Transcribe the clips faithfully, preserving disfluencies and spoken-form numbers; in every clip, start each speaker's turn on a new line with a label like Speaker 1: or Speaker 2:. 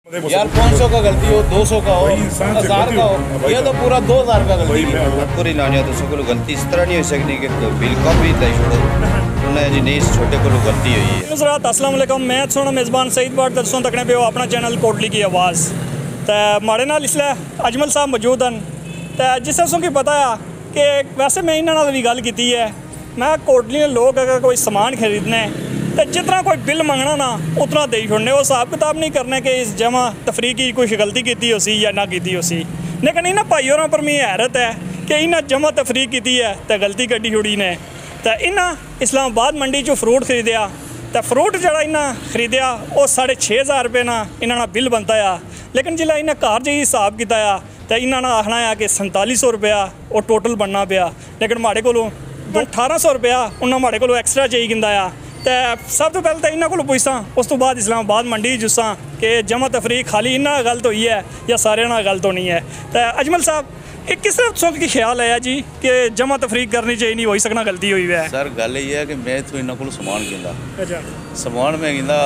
Speaker 1: यार पाँच सौ का गलती हो, दो सौ का हो, हजार का हो, ये तो पूरा दो हजार का गलती है।
Speaker 2: पूरी लाने तो सब गलती इस तरह नहीं हो सकती कि बिल कम भी तय छोड़ो उन्हें जी नहीं छोटे को गलती हुई है।
Speaker 3: हज़रात अस्सलाम वालेकुम, मैं सोना मेज़बान सईद बाट दरसों तकने पे अपना चैनल कोटली की आवाज़ तो माड़े नाल इसलिए अजमल साहब मौजूद हैं तो जिस तरह की पता है कि वैसे मैं इन्होंने भी गल की है। मैं कोटली में लोग अगर कोई समान खरीदने तो जितना कोई बिल मंगना ना उतना दे छोड़ने, वो हिसाब किताब नहीं करने कि इस जमा तफरी की कुछ गलती की हो सी या ना की हो सी। लेकिन इन्होंने भाई होर पर मैं हैरत है कि इन्हें जमा तफरी की है तो गलती कड्डी छोड़ी ने। तो इन्हें इस्लामाबाद मंडी चो फ्रूट खरीदया तो फ्रूट जरा इन्हें खरीदया वो साढ़े छे हज़ार रुपये ना इन्होंने बिल बनता है। लेकिन जिला इन्हें घर जाइए हिसाब किया तो इन्होंने आखना है कि संताली सौ रुपया वो टोटल बनना पाया। लेकिन माड़े को अठारह सौ रुपया उन्हें माड़े को एक्सट्रा चाहिए गिंदा। तो सब तो पहले तो इन्हों को पुछसा, उस तो बाद इस्लामाबाद मंडी जुस्सा कि जमा तफरी खाली इन्ना गलत हुई है या सारे ना गलत होनी है। तो अजमल साहब एक किस तरह की ख्याल आया जी कि जमा तफरी करनी चाहिए नहीं हो सकना गलती हुई है?
Speaker 1: सर गल ये है कि मैं तो इन्हों को समान गिंदा,
Speaker 3: अच्छा
Speaker 1: समान में गिंदा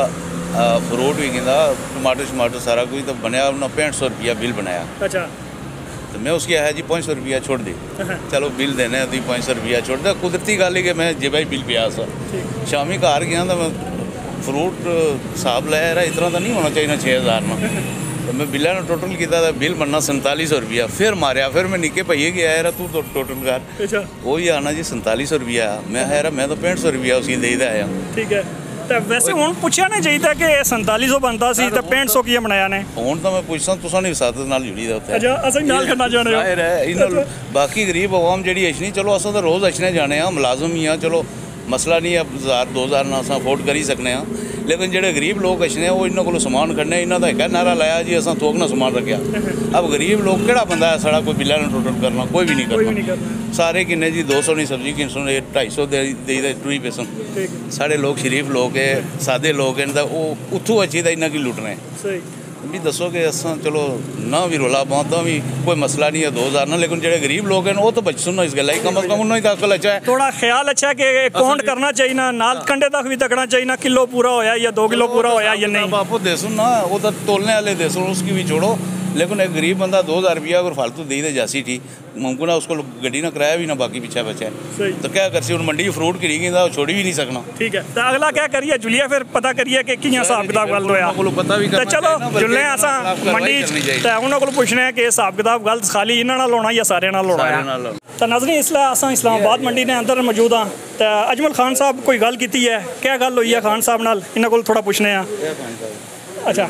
Speaker 1: फ्रूट भी गिंदा, टमाटर शमाटर सारा कुछ तो बनया उन्होंने पैंठ सौ रुपया बिल बनाया।
Speaker 3: अच्छा
Speaker 1: तो मैं उसकी है जी पाँच सौ रुपया छोड़ दी, चलो बिल देने दी पाँच सौ रुपया छोड़ दिया। कुदरती गल है कि मैं जे भाई बिल पिया सर शामी घर गया तो मैं फ्रूट हिसाब लाया रहा इतना तो नहीं होना चाहिए ना छः हज़ार में। तो मैं बिल्ला ने टोटल किया बिल बनना संताली सौ रुपया, फिर मारिया फिर मैं निके भैया गया यार तू तो टोटल कर वही आना जी संताली सौ रुपया। मैं यार मैं तो पैंठ सौ रुपया उसकी दे आया।
Speaker 3: ठीक है तो वैसे हूँ पूछा नहीं चाहिए कि संताली सौ बनता सी तो पैंठ सौ की बनाया ने।
Speaker 1: हूँ तो मैं पूछता तुसा नहीं साथ नाल जुड़ी दा उत्थे।
Speaker 3: अच्छा असं नाल करना चाहते हो?
Speaker 1: है इन्हों बाकी गरीब अवाम जी अछनी चलो अस तो रोज़ अछने जाने हाँ मुलाजम ही हाँ चलो मसला नहीं है हज़ार दो हज़ार ना अस अफोर्ड कर ही सकने हाँ। लेकिन जो गरीब लोग अछने वो इन्हों को समान खड़ने इन्हों का एक नारा लाया जी असा थोक ना समान रखा। अब गरीब लोग केड़ा बंदा है साड़ा कोई बिल्ला ने टोटल करना कोई भी नहीं करना। सारे किन्ने जी दो सौ नहीं सब्जी कि सौ ढाई सौ दे दे टूई पैसन। साढ़े लोग शरीफ लोग है सादे लोग हैं तो उतों अच्छी तो इन्हें की लुटने भी दसो कि असा चलो ना भी रोला पाओ तो भी कोई मसला नहीं है दो हज़ार ना। लेकिन जो गरीब लोग हैं वो तो बच सुनो इस गल कम अज कम उन्होंने अकल अच्छा है
Speaker 3: थोड़ा ख्याल अच्छा है कि काउंट करना चाहिए ना नाल कंडे तक भी तकना चाहिए ना किलो पूरा होया या दो किलो पूरा होया या नहीं।
Speaker 1: बापू दे सुन ना वो तो तोलने वाले दे सुन उसकी भी छोड़ो। लेकिन एक गरीब बंदा दो हज़ार रुपया अगर फालतू दे दे जासी थी मुमकिन है उसको गड्डी ना कराया भी ना बाकी पीछा बचा है तो क्या कर सी उन मंडी फ्रूट गिरी गई छोड़ी भी नहीं सकना।
Speaker 3: ठीक है तो अगला क्या करिए जुलिया फिर पता करिए कि कियां हिसाब किताब गलत होया
Speaker 1: पता भी
Speaker 3: तो चलो जुलने असा मंडी तो उन्होंने को पूछने कि हिसाब किताब गलत खाली इन्हों नाल होना या सारे नाल होना। तो नाज़रीन इसलिए असा इस्लामाबाद मंडी ने अंदर मौजूद हाँ तो अजमल खान साहब कोई गल की है क्या गल हुई है खान साहब नाल इन्हों को थोड़ा पूछने। अच्छा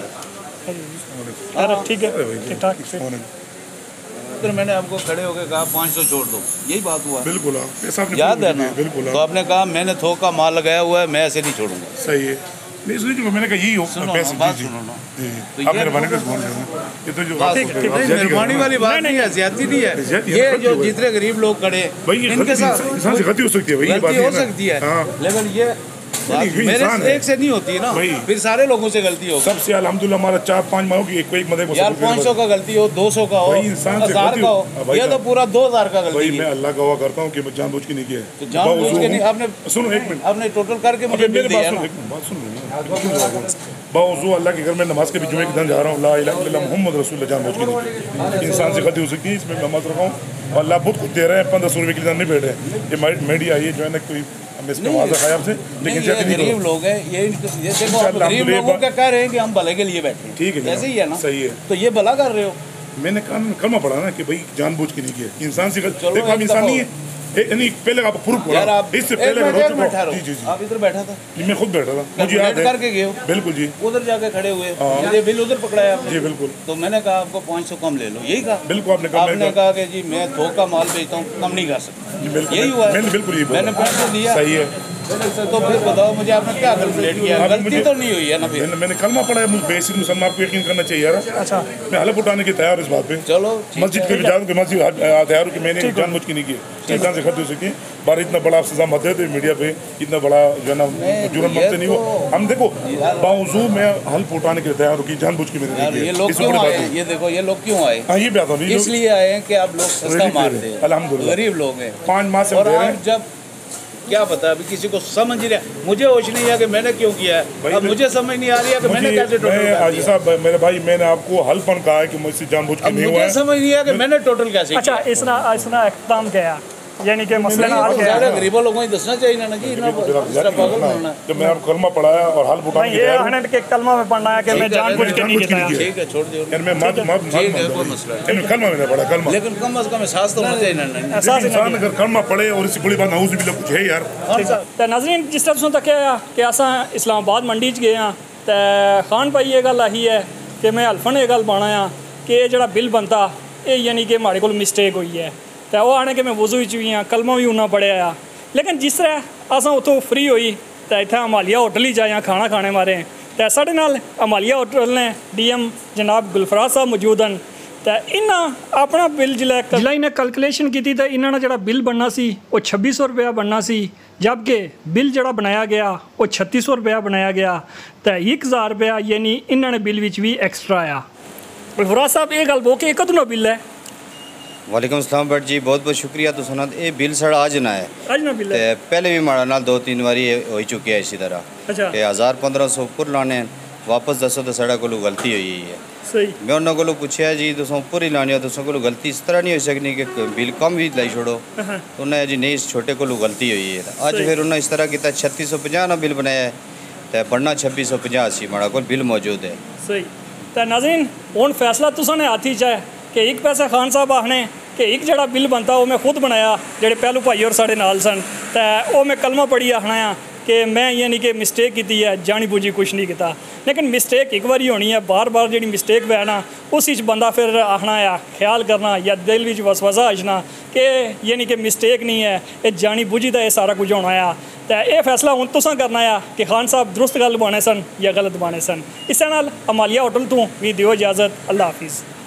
Speaker 3: ठीक है ठीक ठाक।
Speaker 1: फिर मैंने आपको खड़े होकर कहा पाँच सौ छोड़ दो यही बात हुआ।
Speaker 4: बिल्कुल
Speaker 1: याद है ना? बिल्कुल तो आपने कहा मैंने थोक का माल लगाया हुआ है मैं ऐसे नहीं छोड़ूंगा।
Speaker 4: सही है नहीं सुनिए जो मैंने कहा यही हो
Speaker 1: सुनो बात सुनो ना
Speaker 4: तो आप मेहरबानी कर बोल ये तो जो
Speaker 1: मेहरबानी वाली बात नहीं है ज्यादती नहीं है। ये जो जितने गरीब लोग खड़े इनके साथ
Speaker 4: इंसान से गलती हो सकती है
Speaker 1: गलती हो सकती है लेकिन ये मेरे एक से नहीं होती है ना फिर सारे लोगों से गलती हो
Speaker 4: सबसे अल्हम्दुलिल्लाह हमारा चार पांच माओ की एक मदद
Speaker 1: यार पाँच सौ का गलती हो दो सौ का हो हजार का हो ये तो पूरा दो हजार का गलती है।
Speaker 4: मैं अल्लाह गवाह करता हूँ कि मैं जानबूझ के नहीं किया
Speaker 1: तो जानबूझ के नहीं आपने
Speaker 4: सुनो एक मिनट
Speaker 1: आपने टोटल करके मुझे बिल दिया ना
Speaker 4: बात सुन बावजूद अल्लाह के घर में नमाज के भी जुमे के दिन जा रहा हूँ ला इलाहा इल्लल्लाह मुहम्मद रसूलुल्लाह जानबूझ के नहीं इंसान से गलती हो सकती है इसमें मैं मत रखा हूँ। अल्लाह बहुत कुछ दे रहे हैं पंद्रह सौ रुपये के लिए नहीं बैठे ये मीडिया ये जो है ना कोई
Speaker 1: लेकिन गरीब लोग हैं ये गरीब लोगों का कह रहे हैं कि हम भले के लिए बैठे
Speaker 4: ठीक है
Speaker 1: ऐसे ही है ना
Speaker 4: सही है
Speaker 1: तो ये भला कर रहे हो।
Speaker 4: मैंने कलमा पढ़ा ना कि भाई जानबूझ के नहीं किया इंसान से देखो हम इंसान नहीं है नहीं पहले आप प्रूफ करो इससे पहले
Speaker 1: जी जी आप इधर बैठा था
Speaker 4: मैं खुद बैठा था मुझे याद है
Speaker 1: करके गए हो
Speaker 4: बिल्कुल जी
Speaker 1: उधर जाके खड़े हुए ये बिल उधर पकड़ाया आपने
Speaker 4: जी बिल्कुल तो
Speaker 1: मैंने कहा आपको पाँच सौ कम ले लो यही कहा
Speaker 4: बिल्कुल आपने कहा
Speaker 1: आपने कहा कि जी मैं थोक का माल बेचता हूँ कम नहीं कर सकता यही हुआ
Speaker 4: मैंने बिल्कुल यही
Speaker 1: मैंने पैसे दिया
Speaker 4: सही है
Speaker 1: तो फिर बताओ मुझे आपने क्या कैलकुलेट किया गलती तो नहीं हुई है ना फिर
Speaker 4: मैंने कलमा पढ़ा है मुझे बेसिक मुसलमान आपको यकीन करना चाहिए यार। अच्छा मैं हलफ उठाने की तैयार इस बात पे
Speaker 1: चलो
Speaker 4: मस्जिद के भी जाऊँ कि मस्जिद तैयार हूँ कि मैंने जानबूझ के नहीं किया इंसान से खत्म हो सकी बार इतना बड़ा आप सजा मत देते मीडिया पे इतना बड़ा जो है ना जुर्म मत नहीं हो हम देखो बावजूद मैं हल्फ उठाने के लिए तैयार हूँ कि जानबूझ के मैंने
Speaker 1: ये लोग क्यों आए ये देखो ये लोग क्यों आए
Speaker 4: हाँ ये बात है
Speaker 1: इसलिए आए हैं कि आप लोग सस्ता मारते हैं
Speaker 4: अल्हम्दुलिल्लाह
Speaker 1: गरीब लोग हैं
Speaker 4: पाँच माह से
Speaker 1: और आप जब क्या पता अभी किसी को समझ नहीं रहा। मुझे होश नहीं है कि मैंने क्यों किया है, अब मुझे समझ नहीं आ रही है कि मैंने कैसे टोटल
Speaker 4: मैं
Speaker 1: कर
Speaker 4: आज
Speaker 1: दिया।
Speaker 4: साहब मेरे भाई मैंने आपको हल्फन कहा है कि मुझसे जानबूझ के
Speaker 1: अब
Speaker 4: नहीं हुआ
Speaker 1: मुझे
Speaker 4: है।
Speaker 1: समझ नहीं है कि मैंने टोटल कैसे
Speaker 3: अच्छा
Speaker 1: किया।
Speaker 3: इसना इसना इकदाम किया यानी कि मसले ना हल
Speaker 1: नहीं,
Speaker 3: किया
Speaker 1: सारे गरीबों लोगों को दसना चाहिए ना जी, इतना इतना पागल बनना है।
Speaker 4: जब मैं आपको कलमा पढ़ाया और हल उठाने
Speaker 3: नहीं
Speaker 4: की
Speaker 3: ये
Speaker 4: तैयारी
Speaker 3: हंड्रेड के कलमा में पढ़ना है कि मैं जानबूझ के नहीं किया है।
Speaker 1: ठीक है, छोड़ दियो।
Speaker 4: यानी मैं मत मत
Speaker 1: ठीक है, कोई मसला नहीं।
Speaker 4: यानी कलमा मैंने पढ़ा कलमा।
Speaker 1: लेकिन कम अज कम एहसास तो होना चाहिए ना। नहीं
Speaker 3: एहसास ही
Speaker 4: इंसान
Speaker 3: नहीं
Speaker 4: अगर कलमा पढ़े और इससे बड़ी बात नाउज़ बिल्लाह कुछ है यार।
Speaker 3: तो नाज़रीन जिस तरह से तकिया कि असा इस्लामाबाद मंडी च गए हाँ तो खान भाई ये गल आई है कि मैं हल्फन ये गल पाना आ कि ये जेह्ड़ा बिल बनता ये यानी कि हमारे को मिस्टेक हुई है तो वो आने कि मैं वज़ू च भी हाँ कलमा भी उन्ना पढ़िया आ लेकिन जिस तरह अस उतों फ्री होई तो इतना अमालिया होटल ही जाए खाना खाने मारे तो साढ़े नाल अमालिया होटल ने डी एम जनाब गुलफराज साहब मौजूद हैं तो इन्हें अपना बिल जिला जिला इन्हें कैलकुलेशन की तो इन्होंने जो बिल बनना सी वो छब्बी सौ रुपया बनना सी जबकि बिल जो बनाया गया वो छत्ती सौ रुपया बनाया गया तो एक हज़ार रुपया यानी इन्होंने बिल विच भी एक्सट्रा आया। गुलफराज साहब ये गल बो कि कदों बिल है?
Speaker 2: वालेकुम अस्सलाम भट्ट जी, बहुत बहुत शुक्रिया। तो सुना ये बिल साढ़ा अज ना है
Speaker 3: अज ना बिल है
Speaker 2: ते पहले भी माड़ा नाल दो तीन बारी हो ही चुके हैं इसी तरह
Speaker 3: अच्छा
Speaker 2: कि हज़ार पंद्रह सौ उपर लाने वापस दसो तो साढ़े कोलों गलती हुई है।
Speaker 3: सही
Speaker 2: मैं उन्होंने कोलों पूछा जी तुम उपर ही लाने हो तुम कोलों गलती इस तरह नहीं हो सकनी कि बिल कम भी लाई छोड़ो तो उन्हें जी नहीं इस छोटे कोलों गलती हुई है। अज
Speaker 3: सही।
Speaker 2: फिर उन्हें इस तरह किया छत्तीस सौ पंजाह ना बिल बनाया है तो बनना छब्बी सौ पंजाह सी माड़ा कोल बिल मौजूद है।
Speaker 3: सही तो नाज़रीन हुण फैसला तुसां ने हाथ च है कि एक पैसा खान साहब आखने कि एक जड़ा बिल बनता वो मैं खुद बनाया जेडे पहलू भाई और साढ़े नाल सन तो वो मैं कलमा पढ़ी आखना आ कि मैं यानी कि मिस्टेक की है जानी बुझी कुछ नहीं किया लेकिन मिस्टेक एक बारी होनी है बार बार जी मिस्टेक वै ना उस बंदा फिर आखना आ ख्याल करना या दिल में वसवसा आजना कि यानी कि मिस्टेक नहीं है ये जानी बुझी का ये सारा कुछ होना आ तो यह फैसला हूँ तुसां करना आ कि खान साहब दुरुस्त गल बाने सन या गलत बाने सन। इस नाल अमालिया होटल तो भी दिओ इजाज़त। अल्लाह हाफिज़।